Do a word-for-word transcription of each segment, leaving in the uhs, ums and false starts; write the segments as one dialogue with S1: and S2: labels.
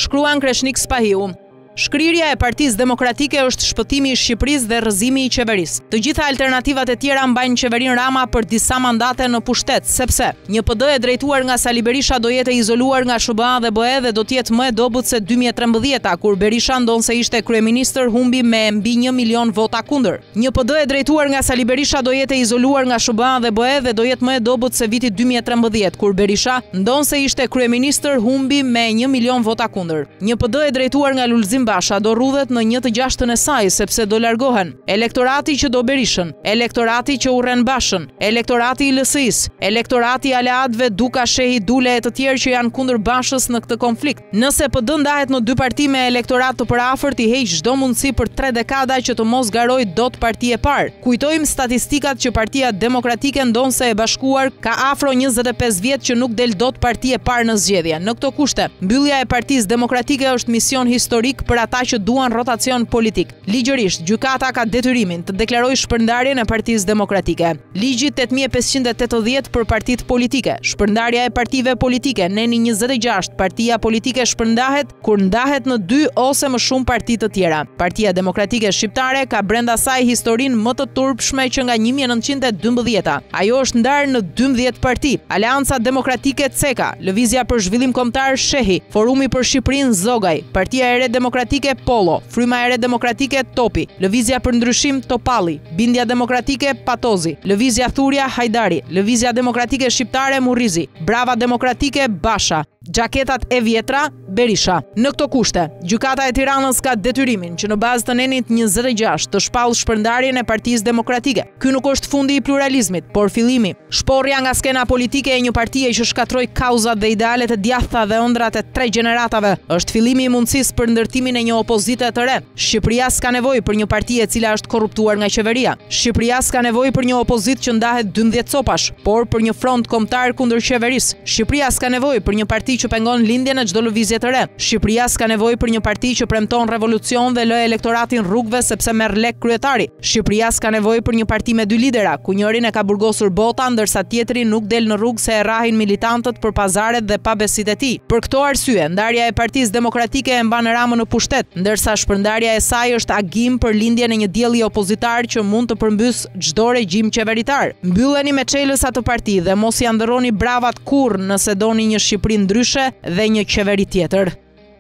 S1: Shkruan Kreshnik Spahiu. Shkrirja e Partisë Demokratike është shpëtimi i Shqipërisë dhe rrëzimi i qeverisë. Të gjitha alternativat e tjera mbajnë qeverinë Rama për disa mandate në pushtet, sepse një P D e drejtuar nga Sali Berisha do jetë izoluar nga S B A dhe B E dhe do të jetë më e dobët se dy mijë e trembëdhjetë, kur Berisha ndonse ishte kryeministër humbi me mbi një milion vota kundër. Një P D e drejtuar nga Sali Berisha do jetë izoluar nga S B A dhe B E dhe do jetë më e dobët se viti dy mijë e trembëdhjetë, kur Berisha ndonse ishte kryeministër humbi me një milion vota kundër. Një P D e drejtuar nga Lulzim Basha do rrudhet në një të gjashtën e saj, sepse do largohen elektorati që do Berishën, elektorati që urren Bashën, elektorati i L S I-s, elektorati i aleatëve Duka, Shehi, Dule e të tjerë që janë kundër Bashës në këtë konflikt. Nëse P D ndahet në dy parti me elektorat të përafërt, i heq çdo mundësi për tre dekada që të mos garoj dot parti e parë. Kujtojmë statistikat që Partia Demokratike ndonse e bashkuar ka afro njëzet e pesë vjet që nuk del dot parti e parë në zgjedhje. Në këto kushte, mbyllja e Partisë Demokratike është mision historik për ata që duan rotacion politik. Ligjërisht, gjykata ka detyrimin të deklarojë shpërndarjen e Partisë Demokratike. Ligji tetë mijë e pesëqind e tetëdhjetë për partitë politike. Shpërndarja e partive politike. Neni njëzet e gjashtë, partia politike shpërndahet kur ndahet në dy ose më shumë parti të tjera. Partia Demokratike Shqiptare ka brenda saj historinë më të turpshme që nga një mijë e nëntëqind e dymbëdhjetë. Ajo është ndarë në dymbëdhjetë parti. Aleanca Demokratike Ceka, Lëvizja për Zhvillim Kombëtar Shehi, Forumi për Shqipërinë Zogaj, Partia e Re Demokratike Polo, Fryma e Re Demokratike Topi, Lëvizja për Ndryshim Topalli, Bindja Demokratike Patozi, Lëvizja Thurja Hajdari, Lëvizja Demokratike Shqiptare Murrizi, Brava Demokratike Basha, Gjaketat e vjetra Berisha. Në këto kushte, gjykata e Tiranës ka detyrimin që në bazë të nenit njëzet e gjashtë të shpallë shpërndarjen e Partisë Demokratike. Ky nuk është fundi i pluralizmit, por fillimi. Shporrja nga skena politike e një partie që shkatroi kauzat dhe idealet e djathta dhe ëndrat e tre gjeneratave është fillimi i mundësisë për ndërtimin e një opozite të re. Shqipëria s'ka nevojë për një parti e cila është korruptuar nga qeveria. Shqipëria s'ka nevojë për një opozitë që ndahet dymbëdhjetë copash, por për një front kombëtar kundër qeverisë. Shqipëria s'ka nevojë për një parti që pengon lindjen e çdo lëvizje të re. Shqipëria s'ka nevojë për një parti që premton revolucion dhe lë elektoratin rrugëve sepse merr lek kryetari. Shqipëria s'ka nevojë për një parti me dy lidera, ku njërin e ka burgosur bota ndërsa tjetri nuk del në rrugë se e rrahin militantët për pazaret dhe pabesitë e tij. Për këto arsye, ndarja e Partisë Demokratike e mban Ramën në pushtet, ndërsa shpërndarja e saj është agim për lindjen e një dielli opozitar që mund të përmbys çdo regjim qeveritar. Mbylleni me çelësa të parti dhe mos ia ndërroni bravat kurrë nëse doni një Shqipëri ndryshe dhe një qeveri tjetër.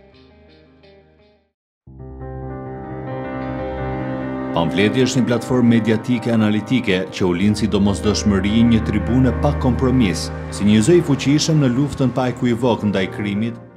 S2: Pamfleti është një platformë mediatike analitike që u lind si domosdoshmëri një tribune pa kompromis, si një zë i fuqishëm në luftën pa ekuivok ndaj krimit,